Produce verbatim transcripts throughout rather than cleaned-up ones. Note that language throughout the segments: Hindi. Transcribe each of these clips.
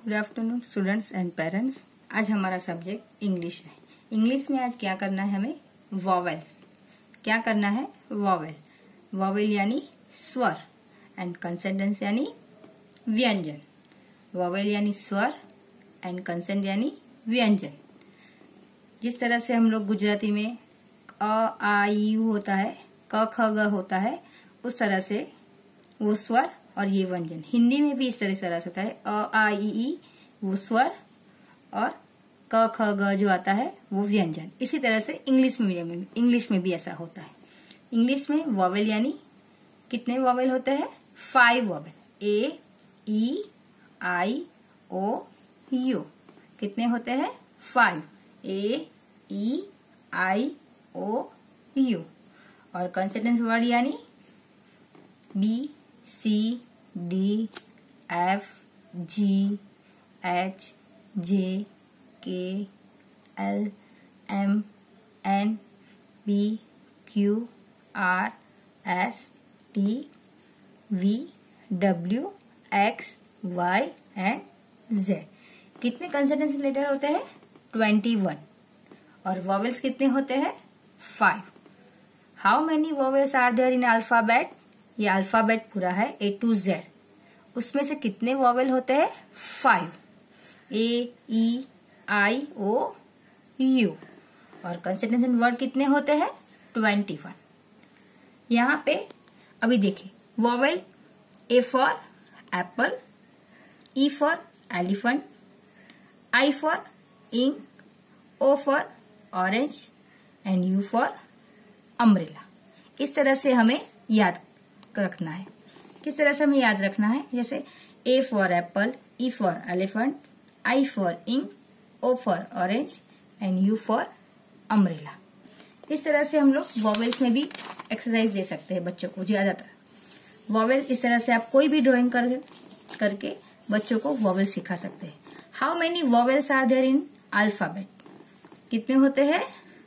Good afternoon students and parents. आज हमारा सब्जेक्ट इंग्लिश है। इंग्लिश में आज क्या करना है हमें? वॉवेल्स। क्या करना है? वॉवेल। वॉवेल यानी स्वर एंड कंसोनेंट्स यानी व्यंजन। वॉवेल यानी स्वर एंड कंसोनेंट यानी व्यंजन। जिस तरह से हम लोग गुजराती में अ आ ई यू होता है, क ख ग होता है, उस तरह से वो स्वर और ये व्यंजन। हिंदी में भी इस तरह से होता है, अ आ ई ई वो स्वर और क ख ग जो आता है वो व्यंजन। इसी तरह से इंग्लिश मीडियम में इंग्लिश में भी ऐसा होता है। इंग्लिश में वॉवेल यानी कितने वॉवेल होते हैं? Five vowel. A E I O U कितने होते हैं? Five. A E I O U. और कंसोनेंट्स वर्ड यानी B C D F G H J K L M N P Q R S T V W X Y and Z. कितने कंसोनेंट्स लेटर होते हैं? Twenty one. और वॉवेल्स कितने होते हैं? Five. How many vowels are there in alphabet? ये अल्फाबेट पूरा है ए टू जेड। उसमें से कितने वॉवेल होते हैं? Five. A E I O U. और कंसोनेंट वर्ड कितने होते हैं? Twenty one. यहाँ पे अभी देखिए vowel A for apple, E for elephant, I for ink, O for orange and U for umbrella. इस तरह से हमें याद रखना है। किस तरह से हमें याद रखना है? जैसे A for apple, E for elephant, I for ink, O for orange and U for umbrella. इस तरह से हम लोग वॉवेल्स में भी एक्सरसाइज दे सकते हैं बच्चों को। ज्यादातर वॉवेल इस तरह से आप कोई भी ड्राइंग कर करके बच्चों को वॉवेल सिखा सकते हैं। How many vowels are there in alphabet? कितने होते हैं?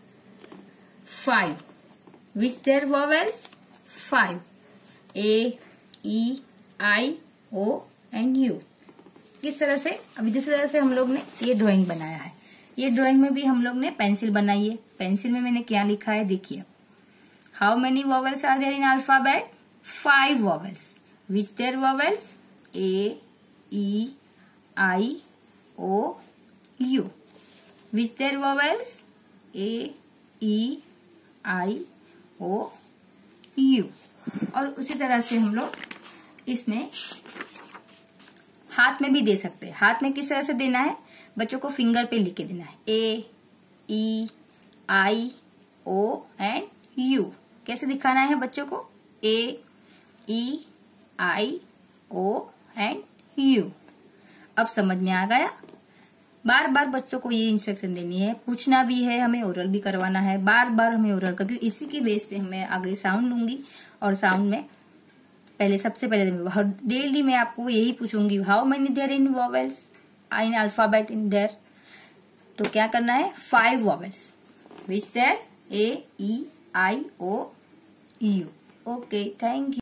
Five. Which there vowels? Five. A E I O and U. किस तरह से? अभी दूसरी तरह से हम लोग ने ये ड्राइंग बनाया है। ये ड्राइंग में भी हम लोग ने पेंसिल बनाई है। पेंसिल में मैंने क्या लिखा है देखिए। How many vowels are there in alphabet? Five vowels. Which there vowels? A E I O U. Which there vowels? A E I O U. और उसी तरह से हम लोग इसमें हाथ में भी दे सकते हैं। हाथ में किस तरह से देना है? बच्चों को फिंगर पे लिख के देना है। A E I O and U. कैसे दिखाना है बच्चों को? A E I O and U. अब समझ में आ गया? बार बार बच्चों को ये इंस्ट्रक्शन देनी है, पूछना भी है, हमें ओरल भी करवाना है। बार बार हमें ओरल कर, क्योंकि इसी के बेस पे मैं आगे साउंड लूंगी और साउंड में पहले सबसे पहले डेली मैं आपको यही पूछूंगी, how many there in vowels in alphabet in there. तो क्या करना है? Five vowels. Which there? A E I O U. Okay, thank you.